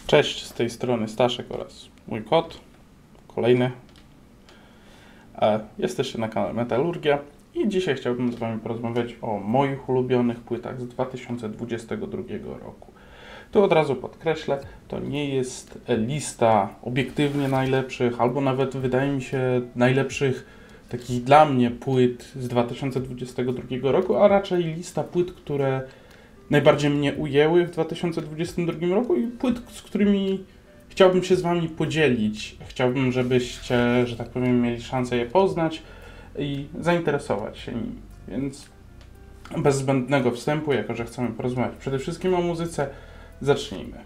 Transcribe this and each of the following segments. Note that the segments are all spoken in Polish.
Cześć, z tej strony Staszek oraz mój kot, kolejny. Jesteście na kanale Metalurgia i dzisiaj chciałbym z Wami porozmawiać o moich ulubionych płytach z 2022 roku. Tu od razu podkreślę, to nie jest lista obiektywnie najlepszych, albo nawet wydaje mi się najlepszych takich dla mnie płyt z 2022 roku, a raczej lista płyt, które najbardziej mnie ujęły w 2022 roku i płyt, z którymi chciałbym się z Wami podzielić. Chciałbym, żebyście, że tak powiem, mieli szansę je poznać i zainteresować się nimi. Więc bez zbędnego wstępu, jako że chcemy porozmawiać przede wszystkim o muzyce, zacznijmy.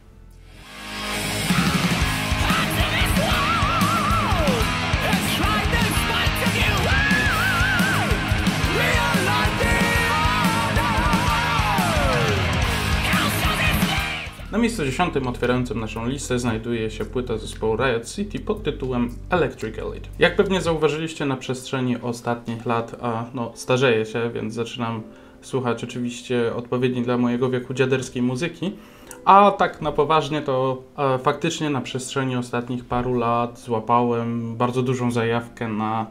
Na miejscu 10 otwierającym naszą listę znajduje się płyta zespołu Riot City pod tytułem Electric Elite. Jak pewnie zauważyliście na przestrzeni ostatnich lat, starzeję się, więc zaczynam słuchać oczywiście odpowiedniej dla mojego wieku dziaderskiej muzyki, a tak na poważnie to faktycznie na przestrzeni ostatnich paru lat złapałem bardzo dużą zajawkę na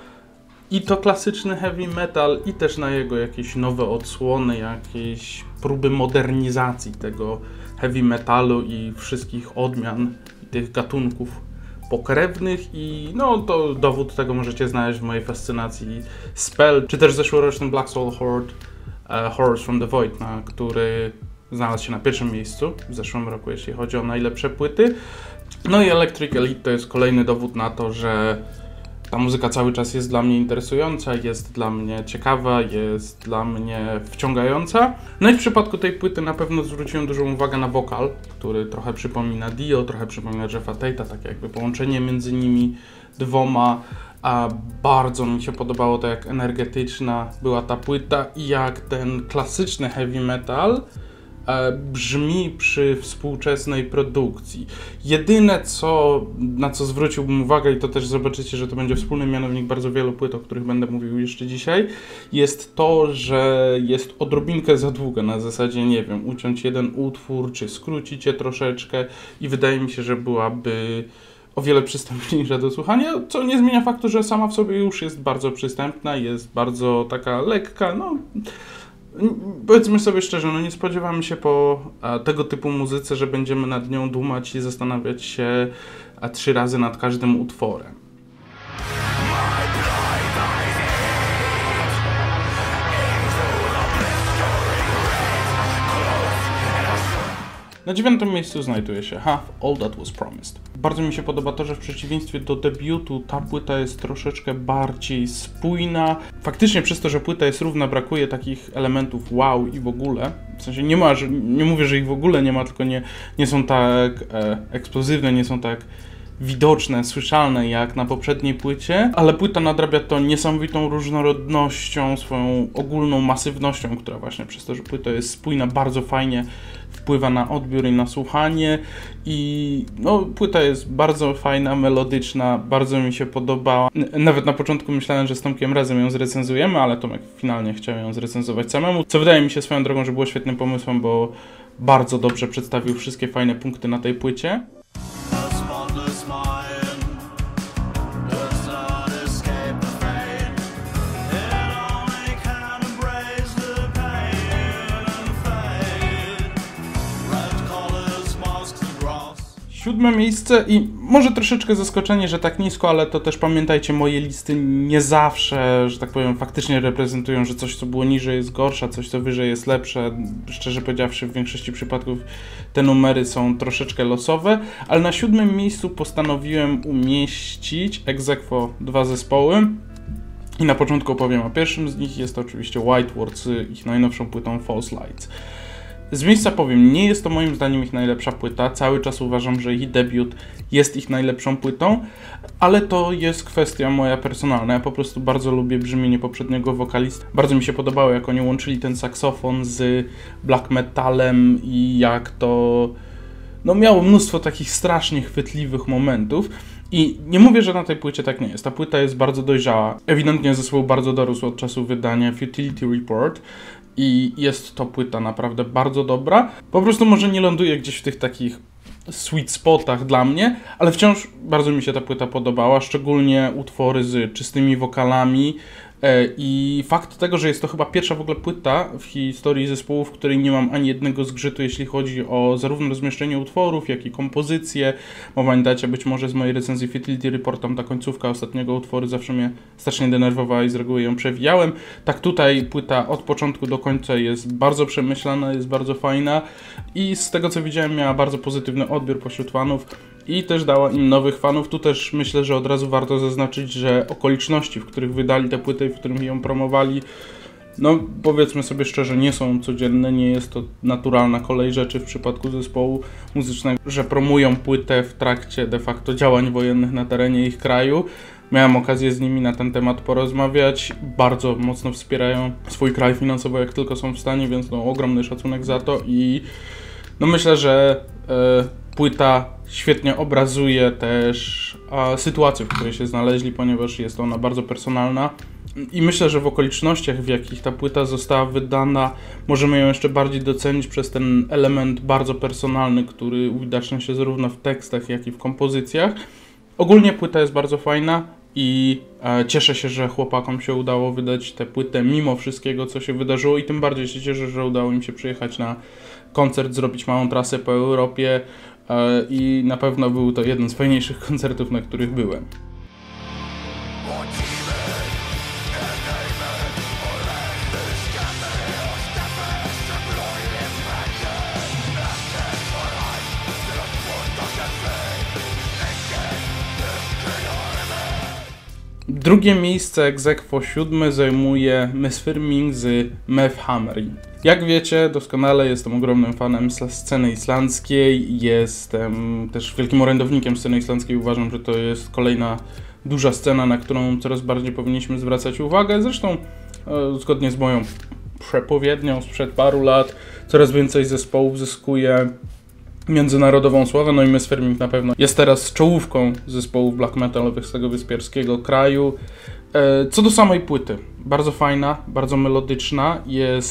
i to klasyczny heavy metal, i też na jego jakieś nowe odsłony, jakieś próby modernizacji tego heavy metalu i wszystkich odmian i tych gatunków pokrewnych i to dowód tego możecie znaleźć w mojej fascynacji Spell, czy też zeszłorocznym Black Soul Horde Horrors from the Void, który znalazł się na pierwszym miejscu w zeszłym roku, jeśli chodzi o najlepsze płyty. No i Electric Elite to jest kolejny dowód na to, że ta muzyka cały czas jest dla mnie interesująca, jest dla mnie ciekawa, jest dla mnie wciągająca. No i w przypadku tej płyty na pewno zwróciłem dużą uwagę na wokal, który trochę przypomina Dio, trochę przypomina Jeffa Tate'a, tak jakby połączenie między nimi dwoma. A bardzo mi się podobało to, jak energetyczna była ta płyta i jak ten klasyczny heavy metal brzmi przy współczesnej produkcji. Jedyne na co zwróciłbym uwagę, i to też zobaczycie, że to będzie wspólny mianownik bardzo wielu płyt, o których będę mówił jeszcze dzisiaj, jest to, że jest odrobinkę za długa, na zasadzie, nie wiem, uciąć jeden utwór, czy skrócić je troszeczkę i wydaje mi się, że byłaby o wiele przystępniejsza do słuchania, co nie zmienia faktu, że sama w sobie już jest bardzo przystępna, jest bardzo taka lekka, powiedzmy sobie szczerze, nie spodziewamy się po tego typu muzyce, że będziemy nad nią dumać i zastanawiać się 3 razy nad każdym utworem. Na 9. miejscu znajduje się Half All That Was Promised. Bardzo mi się podoba to, że w przeciwieństwie do debiutu ta płyta jest troszeczkę bardziej spójna. Faktycznie przez to, że płyta jest równa, brakuje takich elementów wow i w ogóle. W sensie nie mówię, że ich w ogóle nie ma, tylko nie są tak eksplozywne, nie są tak widoczne, słyszalne jak na poprzedniej płycie, ale płyta nadrabia to niesamowitą różnorodnością, swoją ogólną masywnością, która właśnie przez to, że płyta jest spójna, bardzo fajnie wpływa na odbiór i na słuchanie i płyta jest bardzo fajna, melodyczna, bardzo mi się podobała. Nawet na początku myślałem, że z Tomkiem razem ją zrecenzujemy, ale Tomek finalnie chciał ją zrecenzować samemu, co wydaje mi się swoją drogą, że było świetnym pomysłem, bo bardzo dobrze przedstawił wszystkie fajne punkty na tej płycie. Siódme miejsce i może troszeczkę zaskoczenie, że tak nisko, ale to też pamiętajcie, moje listy nie zawsze, że tak powiem, faktycznie reprezentują, że coś, co było niżej jest gorsze, coś, co wyżej jest lepsze. Szczerze powiedziawszy, w większości przypadków te numery są troszeczkę losowe, ale na 7. miejscu postanowiłem umieścić ex aequo 2 zespoły. I na początku opowiem o pierwszym z nich, jest to oczywiście White Ward z ich najnowszą płytą False Lights. Z miejsca powiem, nie jest to moim zdaniem ich najlepsza płyta, cały czas uważam, że ich debiut jest ich najlepszą płytą, ale to jest kwestia moja personalna, ja po prostu bardzo lubię brzmienie poprzedniego wokalisty. Bardzo mi się podobało, jak oni łączyli ten saksofon z black metalem i jak to miało mnóstwo takich strasznie chwytliwych momentów. I nie mówię, że na tej płycie tak nie jest. Ta płyta jest bardzo dojrzała. Ewidentnie zespół bardzo dorósł od czasu wydania Futility Report i jest to płyta naprawdę bardzo dobra. Po prostu może nie ląduje gdzieś w tych takich sweet spotach dla mnie, ale wciąż bardzo mi się ta płyta podobała, szczególnie utwory z czystymi wokalami i fakt tego, że jest to chyba pierwsza w ogóle płyta w historii zespołu, w której nie mam ani jednego zgrzytu, jeśli chodzi o zarówno rozmieszczenie utworów, jak i kompozycję. Bo pamiętacie być może z mojej recenzji Fidelity Report, tam ta końcówka ostatniego utworu zawsze mnie strasznie denerwowała i z reguły ją przewijałem. Tak tutaj płyta od początku do końca jest bardzo przemyślana, jest bardzo fajna i z tego co widziałem miała bardzo pozytywny odbiór pośród fanów i też dała im nowych fanów. Tu też myślę, że od razu warto zaznaczyć, że okoliczności, w których wydali tę płytę i w których ją promowali, no powiedzmy sobie szczerze, nie są codzienne, nie jest to naturalna kolej rzeczy w przypadku zespołu muzycznego, że promują płytę w trakcie de facto działań wojennych na terenie ich kraju. Miałem okazję z nimi na ten temat porozmawiać, bardzo mocno wspierają swój kraj finansowo jak tylko są w stanie, więc no ogromny szacunek za to i no myślę, że płyta świetnie obrazuje też sytuację, w której się znaleźli, ponieważ jest ona bardzo personalna i myślę, że w okolicznościach, w jakich ta płyta została wydana, możemy ją jeszcze bardziej docenić przez ten element bardzo personalny, który uwidacznia się zarówno w tekstach, jak i w kompozycjach. Ogólnie płyta jest bardzo fajna i cieszę się, że chłopakom się udało wydać tę płytę mimo wszystkiego, co się wydarzyło i tym bardziej się cieszę, że udało im się przyjechać na koncert, zrobić małą trasę po Europie i na pewno był to jeden z fajniejszych koncertów, na których byłem. Drugie miejsce ex aequo 7 zajmuje Miss Firming z Meth Hammery. Jak wiecie, doskonale jestem ogromnym fanem sceny islandzkiej, jestem też wielkim orędownikiem sceny islandzkiej, uważam, że to jest kolejna duża scena, na którą coraz bardziej powinniśmy zwracać uwagę. Zresztą zgodnie z moją przepowiednią sprzed paru lat coraz więcej zespołów zyskuje międzynarodową sławę, no i Miss Firming na pewno jest teraz czołówką zespołów black metalowych z tego wyspiarskiego kraju. Co do samej płyty, bardzo fajna, bardzo melodyczna,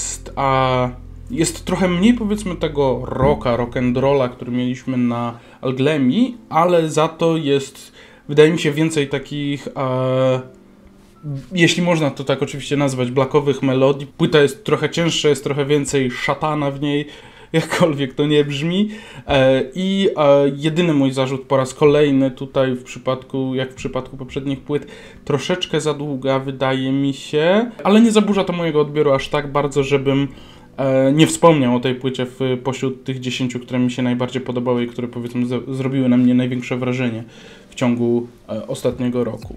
jest trochę mniej powiedzmy tego rocka, rock'n'rolla, który mieliśmy na Alglemi, ale za to jest, wydaje mi się, więcej takich, jeśli można to tak oczywiście nazwać, blackowych melodii. Płyta jest trochę cięższa, jest trochę więcej szatana w niej, jakkolwiek to nie brzmi. I jedyny mój zarzut po raz kolejny tutaj jak w przypadku poprzednich płyt, troszeczkę za długa wydaje mi się, ale nie zaburza to mojego odbioru aż tak bardzo, żebym nie wspomniał o tej płycie pośród tych 10, które mi się najbardziej podobały i które powiedzmy zrobiły na mnie największe wrażenie w ciągu ostatniego roku.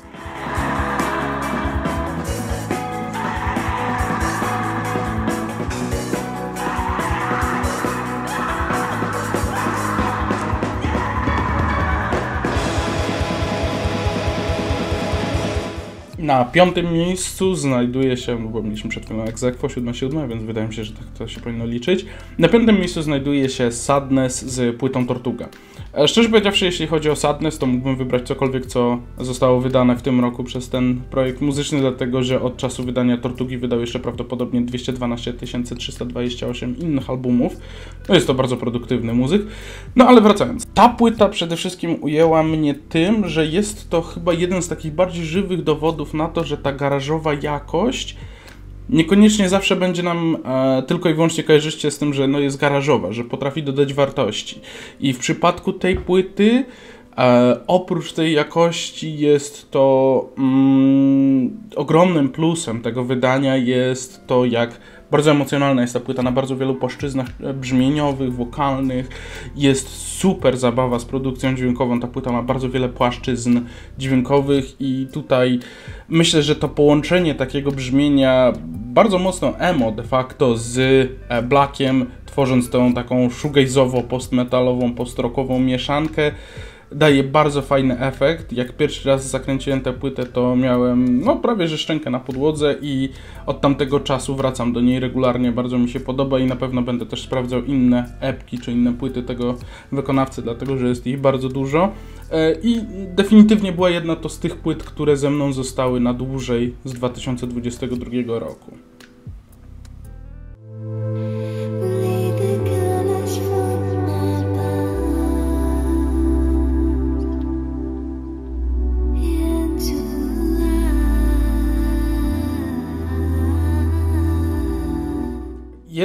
Na 5. miejscu znajduje się, bo mieliśmy przed chwilą ex aequo 7-7, więc wydaje mi się, że tak to się powinno liczyć. Na 5. miejscu znajduje się Sadness z płytą Tortuga. Szczerze powiedziawszy, jeśli chodzi o Sadness, to mógłbym wybrać cokolwiek, co zostało wydane w tym roku przez ten projekt muzyczny, dlatego że od czasu wydania Tortugi wydał jeszcze prawdopodobnie 212 328 innych albumów. No jest to bardzo produktywny muzyk. No ale wracając. Ta płyta przede wszystkim ujęła mnie tym, że jest to chyba jeden z takich bardziej żywych dowodów na to, że ta garażowa jakość niekoniecznie zawsze będzie nam tylko i wyłącznie kojarzyć się z tym, że no jest garażowa, że potrafi dodać wartości. I w przypadku tej płyty oprócz tej jakości jest to ogromnym plusem tego wydania jest to, jak bardzo emocjonalna jest ta płyta na bardzo wielu płaszczyznach brzmieniowych, wokalnych. Jest super zabawa z produkcją dźwiękową. Ta płyta ma bardzo wiele płaszczyzn dźwiękowych i tutaj myślę, że to połączenie takiego brzmienia bardzo mocno emo de facto z blackiem, tworząc tą taką shoegaze'owo, postmetalową, postrockową mieszankę, daje bardzo fajny efekt. Jak pierwszy raz zakręciłem tę płytę, to miałem no prawie że szczękę na podłodze i od tamtego czasu wracam do niej regularnie. Bardzo mi się podoba i na pewno będę też sprawdzał inne epki czy inne płyty tego wykonawcy, dlatego że jest ich bardzo dużo. I definitywnie była jedna to z tych płyt, które ze mną zostały na dłużej z 2022 roku.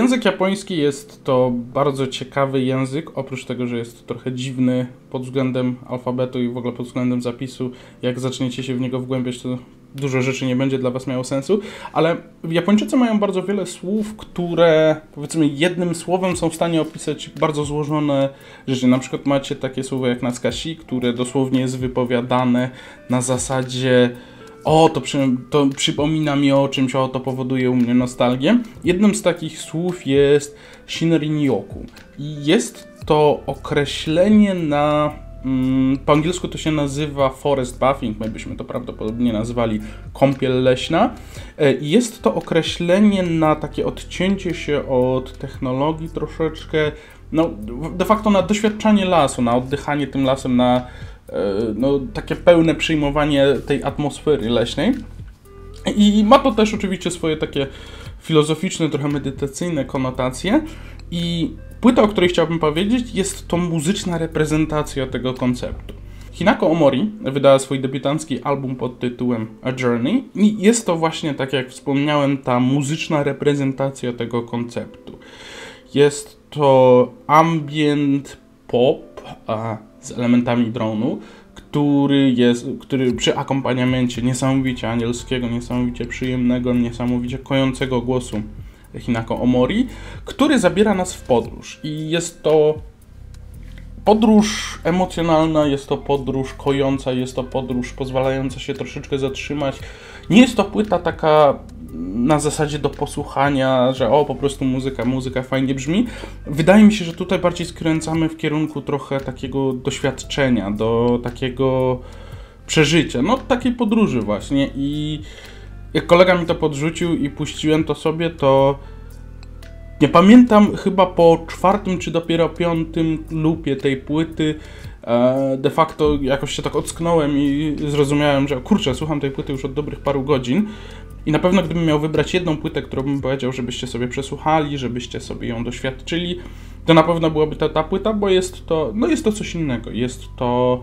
Język japoński jest to bardzo ciekawy język, oprócz tego, że jest trochę dziwny pod względem alfabetu i w ogóle pod względem zapisu. Jak zaczniecie się w niego wgłębiać, to dużo rzeczy nie będzie dla was miało sensu, ale Japończycy mają bardzo wiele słów, które powiedzmy jednym słowem są w stanie opisać bardzo złożone rzeczy. Na przykład macie takie słowo jak natsukashi, które dosłownie jest wypowiadane na zasadzie to przypomina mi o czymś, to powoduje u mnie nostalgię. Jednym z takich słów jest shinrin-yoku. I jest to określenie na... po angielsku to się nazywa forest bathing, my byśmy to prawdopodobnie nazwali kąpiel leśna. Jest to określenie na takie odcięcie się od technologii troszeczkę, no de facto na doświadczanie lasu, na oddychanie tym lasem, na takie pełne przyjmowanie tej atmosfery leśnej. I ma to też oczywiście swoje takie filozoficzne, trochę medytacyjne konotacje. I płyta, o której chciałbym powiedzieć, jest to muzyczna reprezentacja tego konceptu. Hinako Omori wydała swój debiutancki album pod tytułem A Journey i jest to właśnie, tak jak wspomniałem, ta muzyczna reprezentacja tego konceptu. Jest to ambient pop z elementami drone'u, który przy akompaniamencie niesamowicie anielskiego, niesamowicie przyjemnego, niesamowicie kojącego głosu Hinako Omori, który zabiera nas w podróż. I jest to podróż emocjonalna, jest to podróż kojąca, jest to podróż pozwalająca się troszeczkę zatrzymać. Nie jest to płyta taka na zasadzie do posłuchania, że po prostu muzyka fajnie brzmi. Wydaje mi się, że tutaj bardziej skręcamy w kierunku trochę takiego doświadczenia, do takiego przeżycia, takiej podróży właśnie. I jak kolega mi to podrzucił i puściłem to sobie, to nie pamiętam, chyba po 4. czy dopiero 5. loopie tej płyty de facto jakoś się tak ocknąłem i zrozumiałem, że kurczę, słucham tej płyty już od dobrych paru godzin i na pewno gdybym miał wybrać jedną płytę, którą bym powiedział, żebyście sobie przesłuchali, żebyście sobie ją doświadczyli, to na pewno byłaby ta płyta, bo jest to coś innego, jest to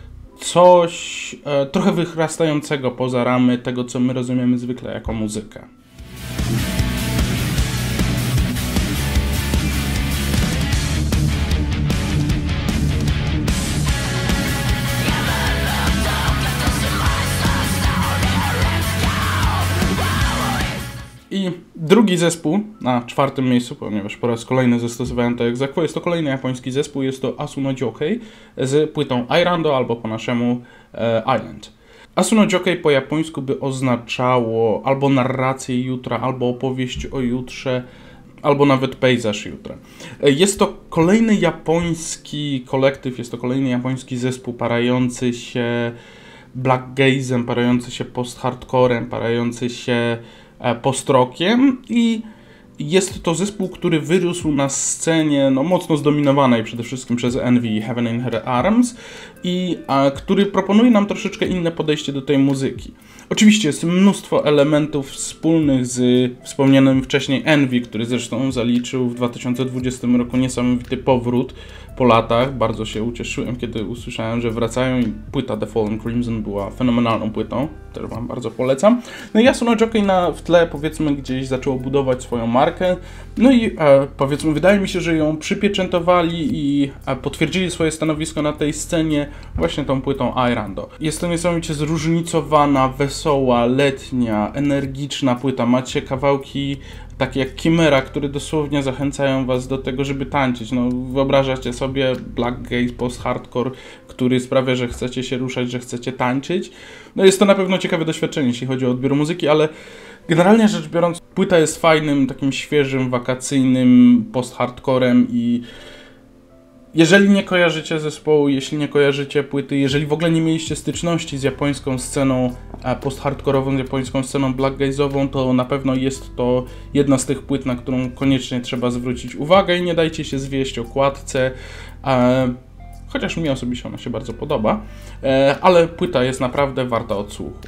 coś trochę wyrastającego poza ramy tego, co my rozumiemy zwykle jako muzykę. I drugi zespół na 4. miejscu, ponieważ po raz kolejny zastosowałem to jak egzekwo, jest to kolejny japoński zespół, jest to Asuno Jockey z płytą Airando albo po naszemu Island. Asuno Jockey po japońsku by oznaczało albo narrację jutra, albo opowieść o jutrze, albo nawet pejzaż jutra. Jest to kolejny japoński kolektyw, jest to kolejny japoński zespół parający się black gaze'em, parający się post-hardcorem, parający się post-rockiem i jest to zespół, który wyrósł na scenie mocno zdominowanej przede wszystkim przez Envy i Heaven in Her Arms i który proponuje nam troszeczkę inne podejście do tej muzyki. Oczywiście jest mnóstwo elementów wspólnych z wspomnianym wcześniej Envy, który zresztą zaliczył w 2020 roku niesamowity powrót po latach. Bardzo się ucieszyłem, kiedy usłyszałem, że wracają i płyta The Fallen Crimson była fenomenalną płytą, którą wam bardzo polecam. No i Asuno Jockey w tle powiedzmy gdzieś zaczęło budować swoją markę, no i powiedzmy wydaje mi się, że ją przypieczętowali i potwierdzili swoje stanowisko na tej scenie właśnie tą płytą Airando. Jest to niesamowicie zróżnicowana, wesoła, letnia, energiczna płyta. Macie kawałki takie jak Chimera, które dosłownie zachęcają was do tego, żeby tańczyć. Wyobrażacie sobie black gaze, post-hardcore, który sprawia, że chcecie się ruszać, że chcecie tańczyć. Jest to na pewno ciekawe doświadczenie, jeśli chodzi o odbiór muzyki, ale generalnie rzecz biorąc, płyta jest fajnym, takim świeżym, wakacyjnym post-hardcorem i jeżeli nie kojarzycie zespołu, jeśli nie kojarzycie płyty, jeżeli w ogóle nie mieliście styczności z japońską sceną post-hardkorową, z japońską sceną black gaze'ową, to na pewno jest to jedna z tych płyt, na którą koniecznie trzeba zwrócić uwagę i nie dajcie się zwieść okładce, chociaż mi osobiście ona się bardzo podoba, ale płyta jest naprawdę warta odsłuchu.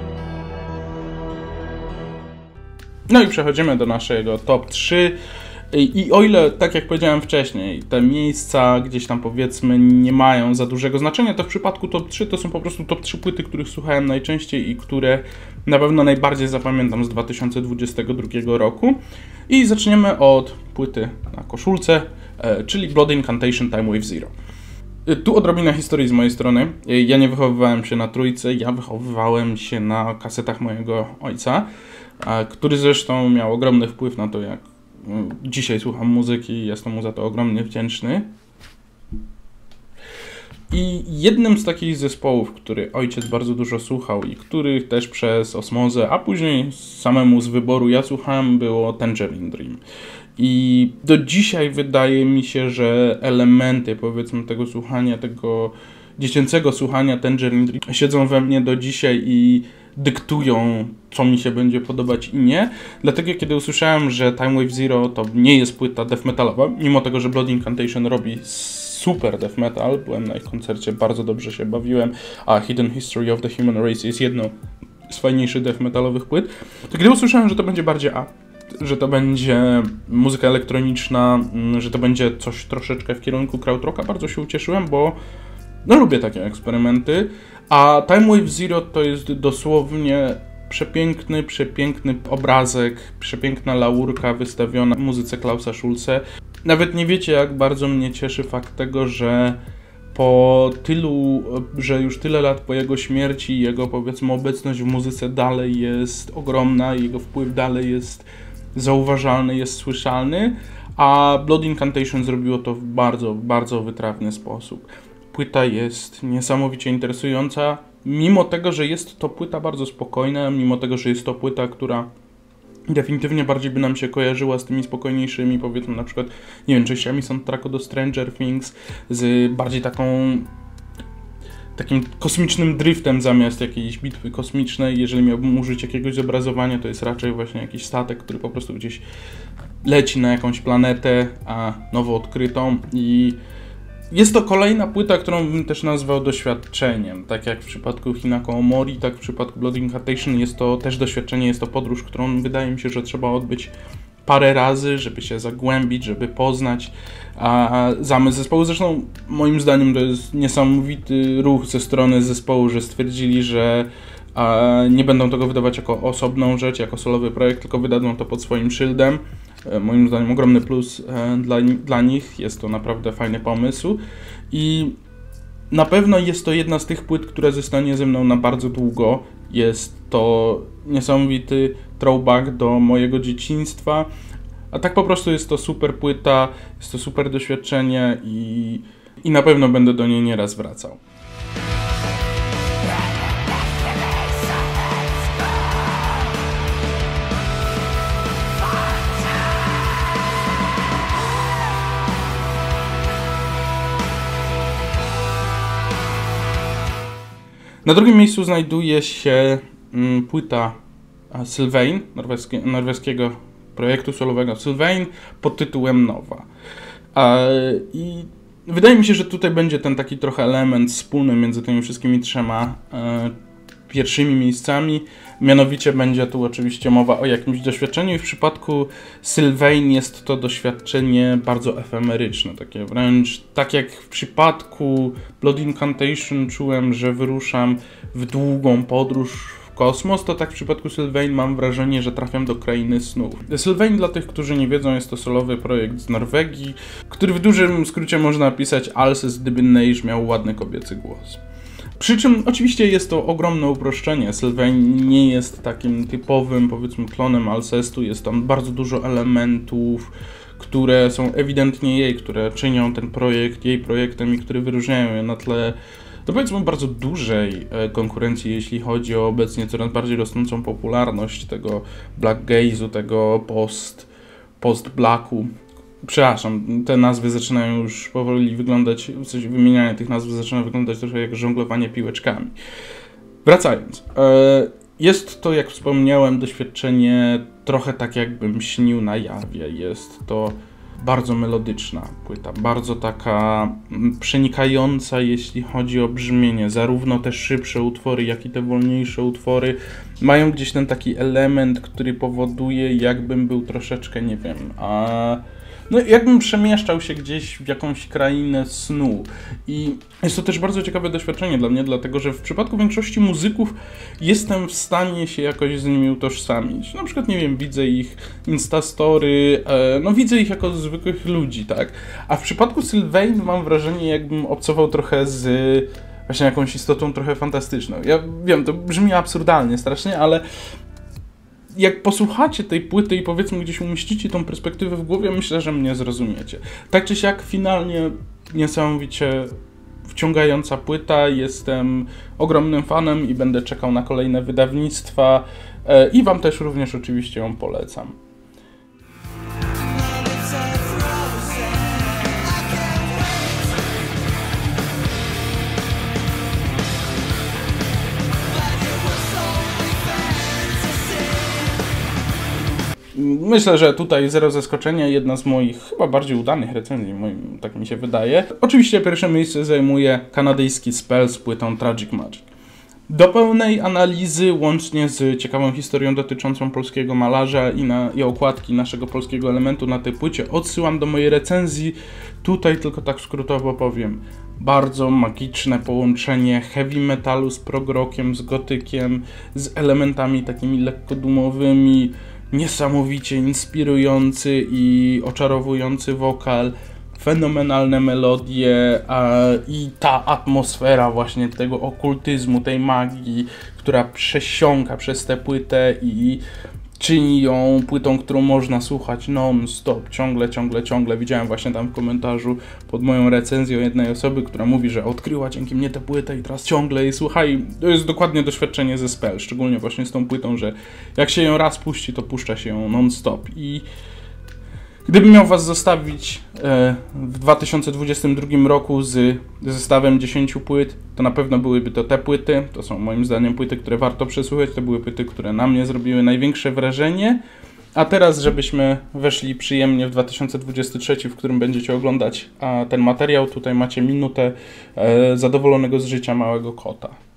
No i przechodzimy do naszego top 3. I o ile, tak jak powiedziałem wcześniej, te miejsca gdzieś tam powiedzmy nie mają za dużego znaczenia, to w przypadku top 3 to są po prostu top 3 płyty, których słuchałem najczęściej i które na pewno najbardziej zapamiętam z 2022 roku. I zaczniemy od płyty na koszulce, czyli Blood Incantation Time Wave Zero. Tu odrobina historii z mojej strony. Ja nie wychowywałem się na trójce, ja wychowywałem się na kasetach mojego ojca, który zresztą miał ogromny wpływ na to, jak dzisiaj słucham muzyki i jestem mu za to ogromnie wdzięczny. I jednym z takich zespołów, który ojciec bardzo dużo słuchał i których też przez osmozę, a później samemu z wyboru ja słuchałem, było Tangerine Dream. I do dzisiaj wydaje mi się, że elementy, powiedzmy, tego słuchania, tego dziecięcego słuchania Tangerine Dream siedzą we mnie do dzisiaj i dyktują, co mi się będzie podobać i nie. Dlatego kiedy usłyszałem, że Time Wave Zero to nie jest płyta death metalowa, mimo tego, że Blood Incantation robi super death metal, byłem na ich koncercie, bardzo dobrze się bawiłem, a Hidden History of the Human Race jest jedną z fajniejszych death metalowych płyt, to kiedy usłyszałem, że to będzie bardziej że to będzie muzyka elektroniczna, że to będzie coś troszeczkę w kierunku krautrocka, bardzo się ucieszyłem, bo no lubię takie eksperymenty, a Time Wave Zero to jest dosłownie przepiękny obrazek, przepiękna laurka wystawiona w muzyce Klausa Schulze. Nawet nie wiecie, jak bardzo mnie cieszy fakt tego, że że już tyle lat po jego śmierci, jego powiedzmy obecność w muzyce dalej jest ogromna, jego wpływ dalej jest zauważalny, jest słyszalny, a Blood Incantation zrobiło to w bardzo wytrawny sposób. Płyta jest niesamowicie interesująca, mimo tego, że jest to płyta bardzo spokojna, mimo tego, że jest to płyta, która definitywnie bardziej by nam się kojarzyła z tymi spokojniejszymi, powiedzmy na przykład, nie wiem, częściami soundtracku do Stranger Things, z bardziej takim kosmicznym driftem zamiast jakiejś bitwy kosmicznej. Jeżeli miałbym użyć jakiegoś zobrazowania, to jest raczej właśnie jakiś statek, który po prostu gdzieś leci na jakąś planetę, a nowo odkrytą, i jest to kolejna płyta, którą bym też nazwał doświadczeniem. Tak jak w przypadku Hinako Omori, tak w przypadku Blood Incantation jest to też doświadczenie, jest to podróż, którą wydaje mi się, że trzeba odbyć parę razy, żeby się zagłębić, żeby poznać zamysł zespołu. Zresztą moim zdaniem to jest niesamowity ruch ze strony zespołu, że stwierdzili, że nie będą tego wydawać jako osobną rzecz, jako solowy projekt, tylko wydadzą to pod swoim szyldem. Moim zdaniem ogromny plus dla nich, jest to naprawdę fajny pomysł i na pewno jest to jedna z tych płyt, która zostanie ze mną na bardzo długo. Jest to niesamowity throwback do mojego dzieciństwa, a tak po prostu jest to super płyta, jest to super doświadczenie i na pewno będę do niej nieraz wracał. Na drugim miejscu znajduje się płyta Sylvain, norweskiego projektu solowego Sylvain pod tytułem Nowa. I wydaje mi się, że tutaj będzie ten taki trochę element wspólny między tymi wszystkimi trzema pierwszymi miejscami. Mianowicie będzie tu oczywiście mowa o jakimś doświadczeniu i w przypadku Sylvain jest to doświadczenie bardzo efemeryczne, takie wręcz tak jak w przypadku Blood Incantation czułem, że wyruszam w długą podróż w kosmos, to tak w przypadku Sylvain mam wrażenie, że trafiam do krainy snów. Sylvain, dla tych, którzy nie wiedzą, jest to solowy projekt z Norwegii, który w dużym skrócie można opisać Alces, gdyby Neige miał ładny kobiecy głos. Przy czym oczywiście jest to ogromne uproszczenie. Sylvain nie jest takim typowym, powiedzmy, klonem Alcestu. Jest tam bardzo dużo elementów, które są ewidentnie jej, które czynią ten projekt jej projektem i które wyróżniają je na tle, to powiedzmy, bardzo dużej konkurencji, jeśli chodzi o obecnie coraz bardziej rosnącą popularność tego black gaze'u, tego post-blacku. Przepraszam, te nazwy zaczynają już powoli wyglądać, w sensie wymienianie tych nazw zaczyna wyglądać trochę jak żonglowanie piłeczkami. Wracając, jest to, jak wspomniałem, doświadczenie trochę tak, jakbym śnił na jawie. Jest to bardzo melodyczna płyta, bardzo taka przenikająca, jeśli chodzi o brzmienie. Zarówno te szybsze utwory, jak i te wolniejsze utwory mają gdzieś ten taki element, który powoduje, jakbym był troszeczkę, nie wiem, no jakbym przemieszczał się gdzieś w jakąś krainę snu. I jest to też bardzo ciekawe doświadczenie dla mnie, dlatego że w przypadku większości muzyków jestem w stanie się jakoś z nimi utożsamić. Na przykład, nie wiem, widzę ich Instastory, no widzę ich jako zwykłych ludzi, tak? A w przypadku Sylvain mam wrażenie, jakbym obcował trochę z właśnie jakąś istotą trochę fantastyczną. Ja wiem, to brzmi absurdalnie strasznie, ale jak posłuchacie tej płyty i powiedzmy gdzieś umieścicie tą perspektywę w głowie, myślę, że mnie zrozumiecie. Tak czy siak, finalnie niesamowicie wciągająca płyta, jestem ogromnym fanem i będę czekał na kolejne wydawnictwa i wam też również oczywiście ją polecam. Myślę, że tutaj zero zaskoczenia, jedna z moich chyba bardziej udanych recenzji, tak mi się wydaje. Oczywiście pierwsze miejsce zajmuje kanadyjski Spell z płytą Tragic Magic. Do pełnej analizy, łącznie z ciekawą historią dotyczącą polskiego malarza i okładki naszego polskiego elementu na tej płycie, odsyłam do mojej recenzji. Tutaj tylko tak skrótowo powiem. Bardzo magiczne połączenie heavy metalu z prog rockiem, z gotykiem, z elementami takimi lekko dumowymi, niesamowicie inspirujący i oczarowujący wokal, fenomenalne melodie i ta atmosfera właśnie tego okultyzmu, tej magii, która przesiąka przez tę płytę i czyni ją płytą, którą można słuchać non-stop, ciągle. Widziałem właśnie tam w komentarzu pod moją recenzją jednej osoby, która mówi, że odkryła dzięki mnie tę płytę i teraz ciągle jej słuchaj. To jest dokładnie doświadczenie ze Spell, szczególnie właśnie z tą płytą, że jak się ją raz puści, to puszcza się ją non-stop. I gdybym miał was zostawić w 2022 roku z zestawem 10 płyt, to na pewno byłyby to te płyty. To są moim zdaniem płyty, które warto przesłuchać. To były płyty, które na mnie zrobiły największe wrażenie. A teraz, żebyśmy weszli przyjemnie w 2023, w którym będziecie oglądać ten materiał, tutaj macie minutę zadowolonego z życia małego kota.